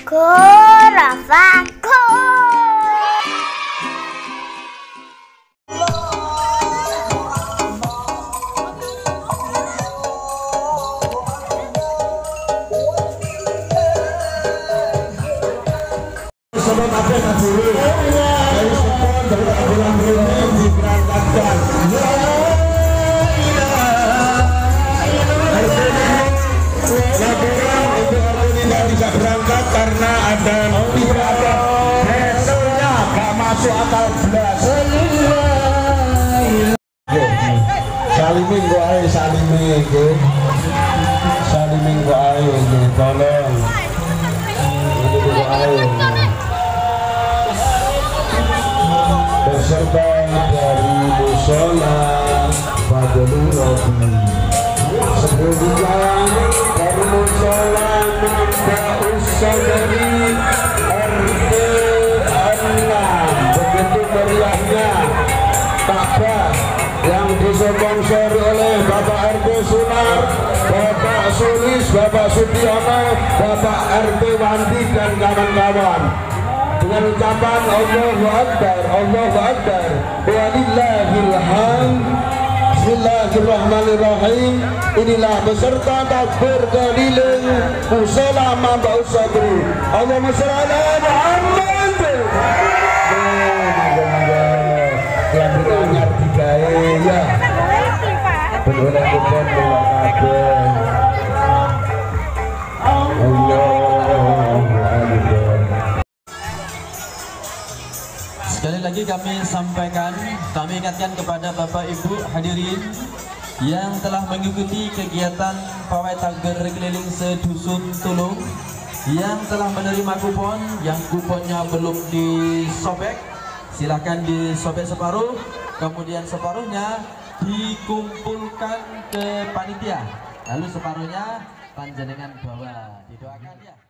Khurafaku. Sebelum apa yang dulu dari sekolah dari bulan ini diberangkatkan. Laporan untuk hari ini tidak bisa berangkat karena ada besoknya gak masuk akal belas. Saliming gua ae, saliming gua ae, tolong. Ini gua ae. Beserta dari musola Fadlul Robi sebelumnya dari musola Mbak Usaha dari RT 6 begitu meriahnya Ka'bah yang disponsori oleh Bapak RT Sunar, Bapak Sulis, Bapak Sutiono, Bapak RT Wandi dan kawan-kawan. Dengan ucapan Allahu Akbar, Allahu Akbar, walillahil hamd. Bismillahirrahmanirrahim. Inilah beserta takbir keliling musola Mbak Usabri. Allahumma shalli ala Muhammad. Yang beranyar digawe ya. Bener kupon kabeh. Sekali lagi kami sampaikan, kami ingatkan kepada Bapak Ibu hadirin yang telah mengikuti kegiatan pawai takbir keliling sedusun Tulung, yang telah menerima kupon, yang kuponnya belum disobek, silakan disobek separuh, kemudian separuhnya dikumpulkan ke panitia, lalu separuhnya panjenengan bawa. Didoakan ya.